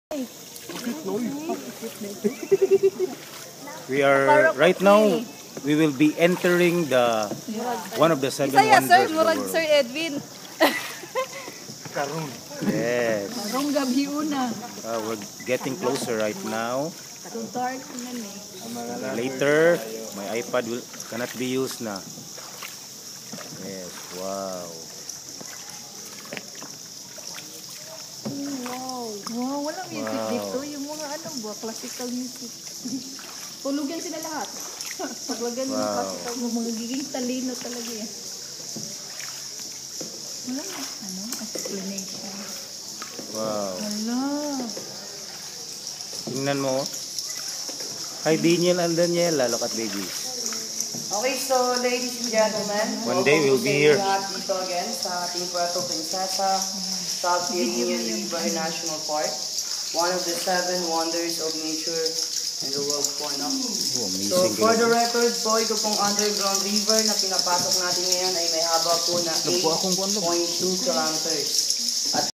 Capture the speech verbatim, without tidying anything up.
We are right now. We will be entering the one of the seven wonders sir, of the murag world. Sir Edwin. Yes. Karong gabi una. Uh, we're getting closer right now. So dark na eh. Later, my iPad will cannot be used na. Yes. Wow. Wow. Wow, walang music Wow. dito. Yung mga ano ba, classical music. Tulugan sila lahat. Paglagan ng Wow. classical, mga giging talino talaga yan. Walang ano, explanation. Wow. Wala. Tingnan mo. Hi, Daniel and Daniela. Look at babies. Okay, so ladies and gentlemen, One day we'll be here. lahat dito again sa ating Puerto Princesa, South Union River National Park, one of the seven wonders of nature in the world po, no? Oh, amazing. So for the record po, ito pong underground river na pinapasok natin ngayon ay may haba po na eight point two kilometers.